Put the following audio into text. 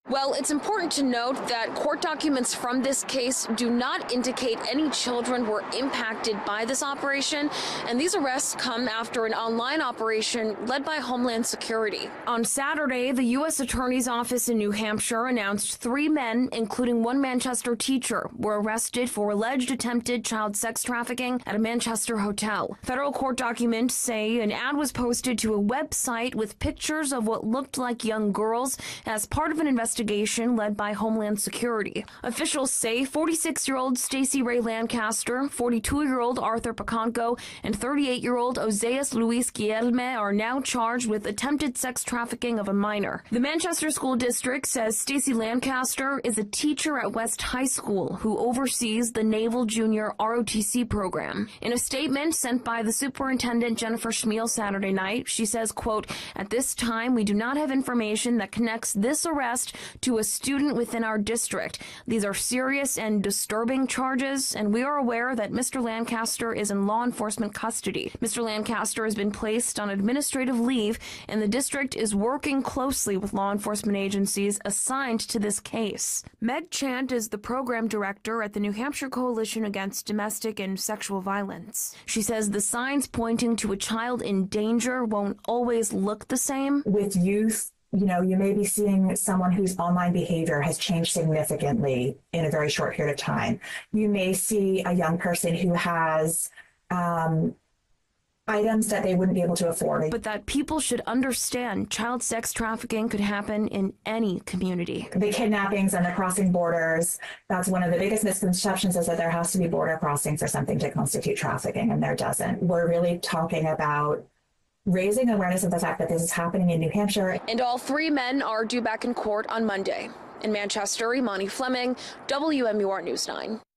Well, it's important to note that court documents from this case do not indicate any children were impacted by this operation, and these arrests come after an online operation led by Homeland Security. On Saturday, the U.S. Attorney's Office in New Hampshire announced 3 men, including one Manchester teacher, were arrested for alleged attempted child sex trafficking at a Manchester hotel. Federal court documents say an ad was posted to a website with pictures of what looked like young girls as part of an investigation led by Homeland Security. Officials say 46-year-old Stacey Ray Lancaster, 42-year-old Arthur Picanco, and 38-year-old Oseas Luis Guilherme are now charged with attempted sex trafficking of a minor. The Manchester School District says Stacey Lancaster is a teacher at West High School who oversees the Naval Junior ROTC program. In a statement sent by the superintendent Jennifer Schmiel Saturday night, she says, quote, "At this time, we do not have information that connects this arrest to a student within our district. These are serious and disturbing charges, and we are aware that Mr. Lancaster is in law enforcement custody. Mr. Lancaster has been placed on administrative leave, and the district is working closely with law enforcement agencies assigned to this case." Meg Chant is the program director at the New Hampshire Coalition Against Domestic and Sexual Violence. She says the signs pointing to a child in danger won't always look the same. With youth, you may be seeing someone whose online behavior has changed significantly in a very short period of time. You may see a young person who has items that they wouldn't be able to afford. But that people should understand child sex trafficking could happen in any community. The kidnappings and the crossing borders, that's one of the biggest misconceptions, is that there has to be border crossing for something to constitute trafficking, and there doesn't. We're really talking about raising awareness of the fact that this is happening in New Hampshire. And all 3 men are due back in court on Monday. In Manchester, Imani Fleming, WMUR News 9.